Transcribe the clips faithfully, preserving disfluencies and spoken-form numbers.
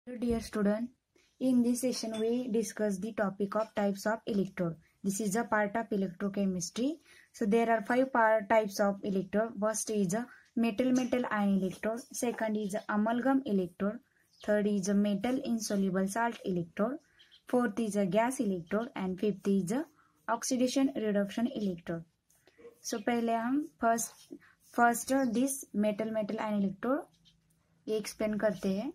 Hello dear student, in this session we discuss the topic of types of electrode. This is a part of electrochemistry. So there are five part types of electrode. First is a metal-metal ion electrode. Second is a amalgam electrode. Third is a metal insoluble salt electrode. Fourth is a gas electrode and fifth is a oxidation reduction electrode. So पहले हम first first this metal-metal ion electrode ये explain करते हैं.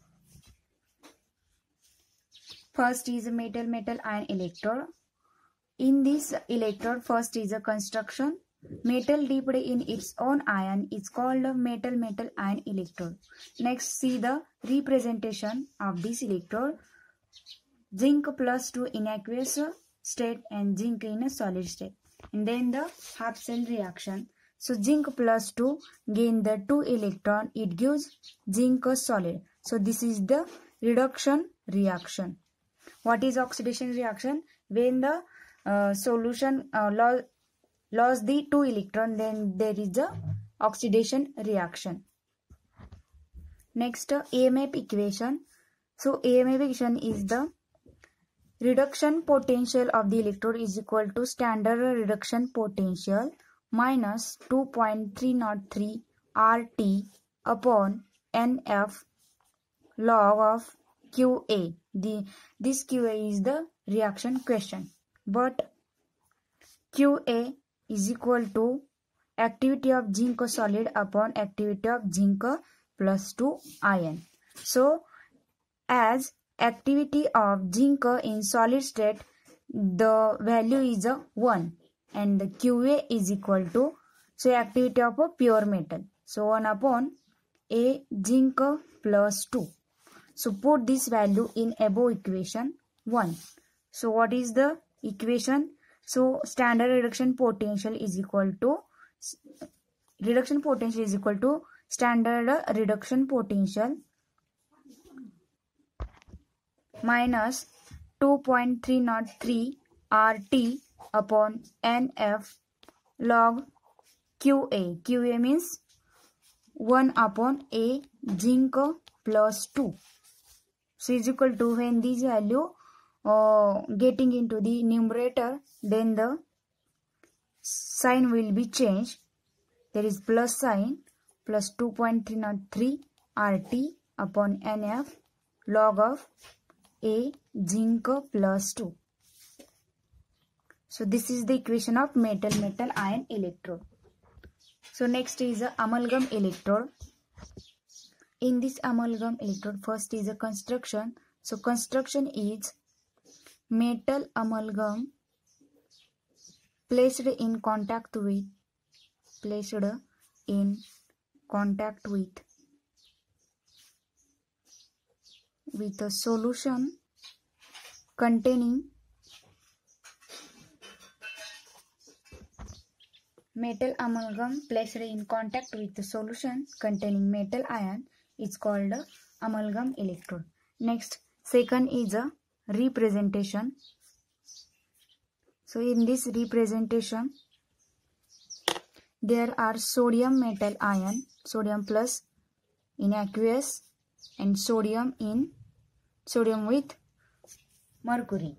First is a metal metal ion electrode. In this electrode, first is a construction. Metal dipped in its own ion is called a metal metal ion electrode. Next, see the representation of this electrode. Zinc plus two in aqueous state and zinc in a solid state. And then the half cell reaction. So zinc plus two gain the two electron. It gives zinc a solid. So this is the reduction reaction. What is oxidation reaction? When the uh, solution uh, lo lost the two electron, then there is a oxidation reaction. Next, uh, A M F equation. So A M F equation is the reduction potential of the electrode is equal to standard reduction potential minus two point three zero three R T upon N F log of Q A. The, this Q A is the reaction question. But Q A is equal to activity of zinc solid upon activity of zinc plus two ion. So, as activity of zinc in solid state, the value is a one. And the Q A is equal to, so activity of a pure metal. So, one upon A zinc plus two. So put this value in above equation one. So what is the equation? So standard reduction potential is equal to reduction potential is equal to standard reduction potential minus two point three zero three R T upon N F log Q A. Q A means one upon A zinc plus two. So is equal to, when this value uh, getting into the numerator, then the sign will be changed. There is plus sign, plus two point three zero three R T upon N F log of A zinc plus two. So this is the equation of metal metal ion electrode. So next is a amalgam electrode. In this amalgam electrode, first is a construction. So construction is metal amalgam placed in contact with placed in contact with with a solution containing metal amalgam placed in contact with the solution containing metal ion is called a amalgam electrode. Next, second is a representation. So in this representation, there are sodium metal ion, sodium plus in aqueous and sodium in sodium with mercury.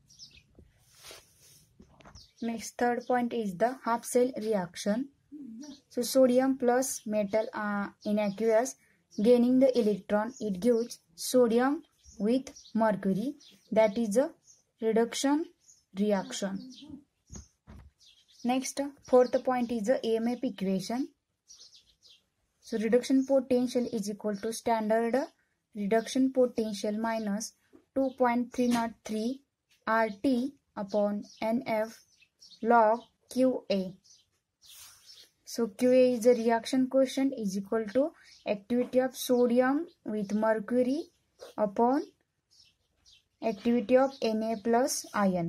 Next, third point is the half cell reaction. So sodium plus metal uh, in aqueous gaining the electron, it gives sodium with mercury. That is a reduction reaction. Next, fourth point is the A M F equation. So reduction potential is equal to standard reduction potential minus two point three zero three R T upon N F log Q A. So Q A is the reaction quotient is equal to activity of sodium with mercury upon activity of Na plus ion.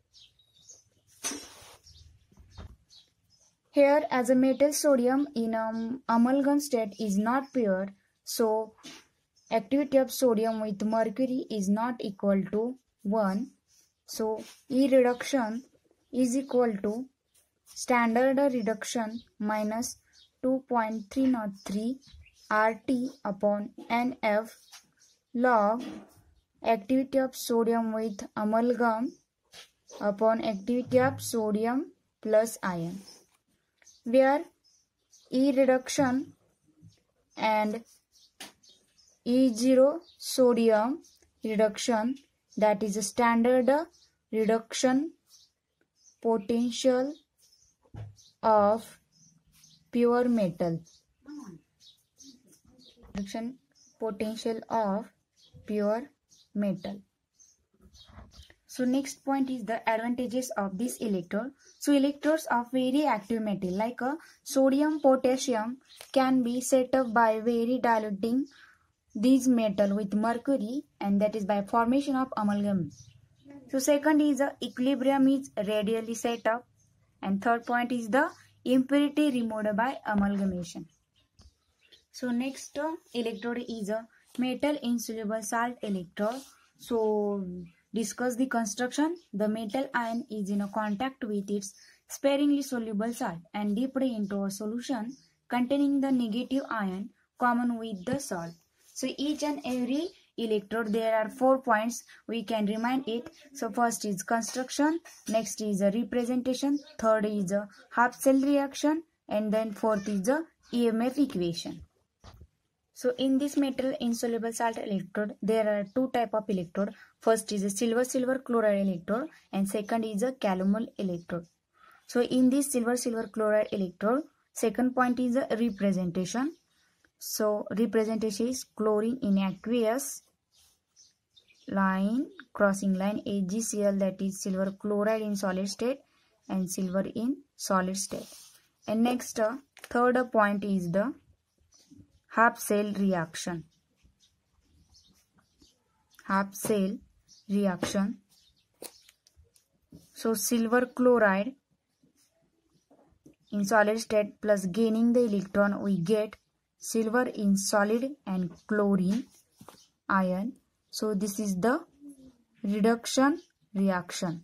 Here, as a metal, sodium in um, amalgam state is not pure, so activity of sodium with mercury is not equal to one. So E reduction is equal to standard reduction minus two point three zero three R T upon N F log activity of sodium with amalgam upon activity of sodium plus ion, where E reduction and E zero sodium reduction, that is a standard reduction potential of pure metal. Reduction potential of pure metal. So next point is the advantages of this electrode. So electrodes of very active metal like a sodium potassium can be set up by very diluting these metal with mercury, and that is by formation of amalgam. So second is the equilibrium is radially set up, and third point is the impurity removed by amalgamation. So next uh, electrode is a metal insoluble salt electrode. So discuss the construction. The metal ion is in a contact with its sparingly soluble salt and dipped into a solution containing the negative ion common with the salt. So each and every electrode there are four points we can remind it. So first is construction, next is a representation, third is a half cell reaction, and then fourth is the E M F equation. So in this metal insoluble salt electrode there are two type of electrode. First is a silver silver chloride electrode and second is a calomel electrode. So in this silver silver chloride electrode, second point is a representation. So representation is chlorine in aqueous line crossing line AgCl, that is silver chloride in solid state and silver in solid state. And next uh, third point is the half cell reaction. Half cell reaction. So silver chloride in solid state plus gaining the electron, we get silver in solid and chlorine ion. So this is the reduction reaction.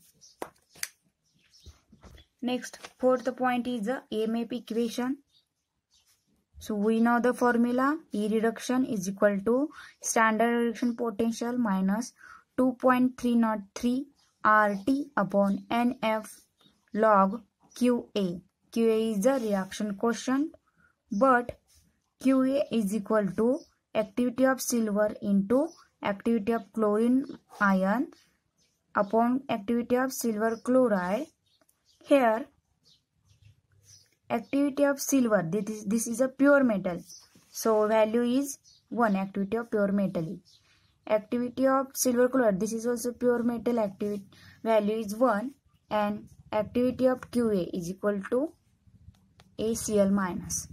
Next, fourth point is the E M F equation. So we know the formula. E reduction is equal to standard reduction potential minus two point three zero three R T upon N F log Q A. Q A is the reaction quotient, but Q A is equal to activity of silver into activity of chlorine ion upon activity of silver chloride. Here activity of silver, this is, this is a pure metal, so value is one. Activity of pure metal. Activity of silver chloride, this is also pure metal, activity value is one, and activity of Q A is equal to A C L minus.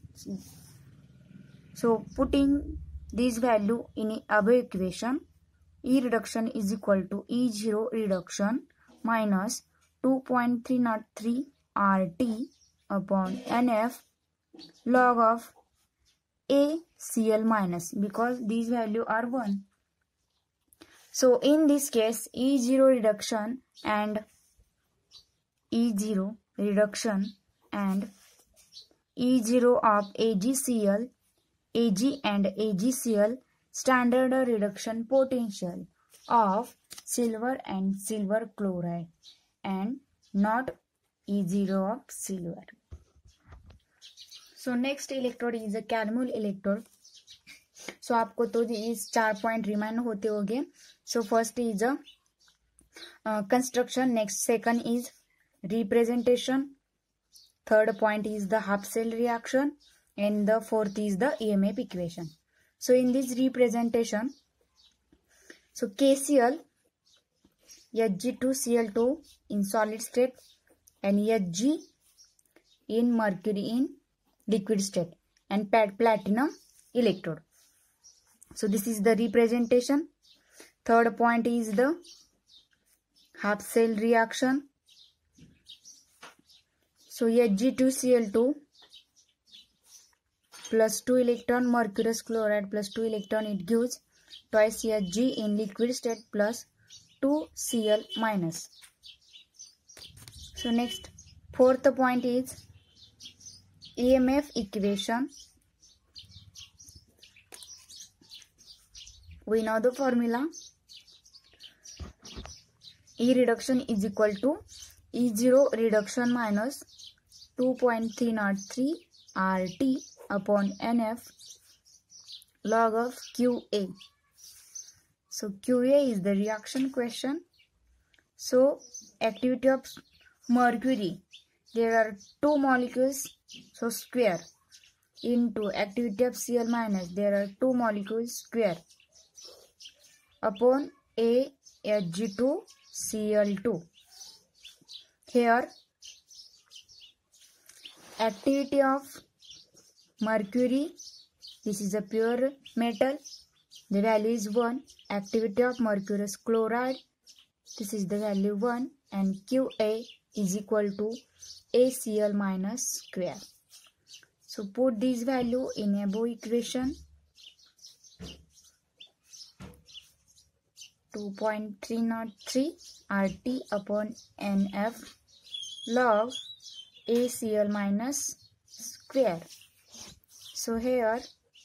So putting this value in above equation, E reduction is equal to E zero reduction minus two point three zero three R T upon N F log of A C L minus, because these values are one. So in this case, E zero reduction and E zero reduction and E zero of AgCl, Ag and AgCl standard reduction potential of silver and silver chloride, and not E zero of silver. So next electrode is a calomel electrode. So आपको तो इस चार point remind होते होंगे. So first is a uh, construction, next second is representation, third point is the half cell reaction, and the fourth is the E M F equation. So in this representation, so K C l H G two C l two in solid state and Hg in mercury in liquid state, and platinum electrode. So this is the representation. Third point is the half cell reaction. So H G two C l two plus two electron mercurous chloride plus two electron, it gives twice Hg in liquid state plus two C l minus. So next, fourth point is E M F equation. We know the formula. E reduction is equal to E zero reduction minus two point three zero three R T upon N F log of Q A. So Q A is the reaction question. So activity of mercury, there are two molecules, so square, into activity of Cl minus, there are two molecules, square, upon A H G two C L two. Here activity of mercury, this is a pure metal, the value is one. Activity of mercurous chloride, this is the value one, and Q A is equal to A C L minus square. So put this value in above equation. two point three zero three R T upon N F log A C L minus square. So here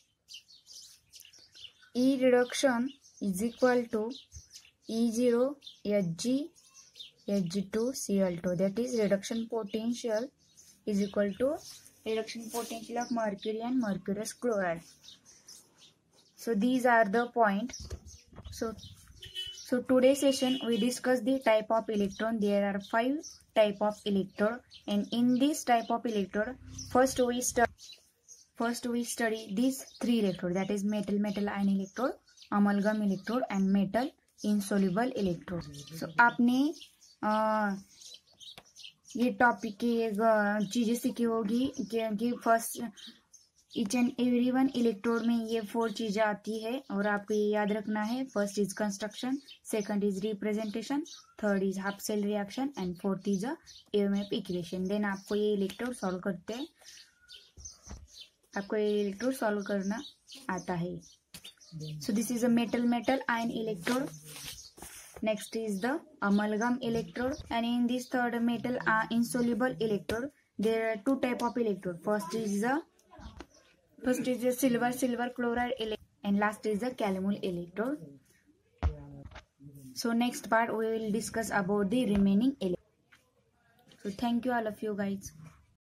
E reduction is equal to E zero H G H G two C L two, that is reduction potential is equal to reduction potential of mercury and mercurous chloride. So these are the points. So so today's session we discuss the type of electron. There are five type of electrode, and in this type of electrode, first we study first we study these three electrode, that is metal metal ion electrode, amalgam electrode and metal insoluble electrode. So आपने आ, ये topic की एक चीजें सीखी होगी कि first each and every one electrode में ये फोर चीजें आती है और आपको ये याद रखना है. First is construction, second is representation, third is half cell reaction and fourth is a EMF equation. Then आपको ये इलेक्ट्रोड सॉल्व करते हैं, आपको ये इलेक्ट्रोड सॉल्व करना आता है. So this is a metal metal ion electrode. Next is the amalgam electrode, and in this third metal uh, insoluble electrode, there are two type of electrode. First is the first is the silver silver chloride electrode, and last is the calomel electrode. So next part we will discuss about the remaining electrode. So thank you all of you guys.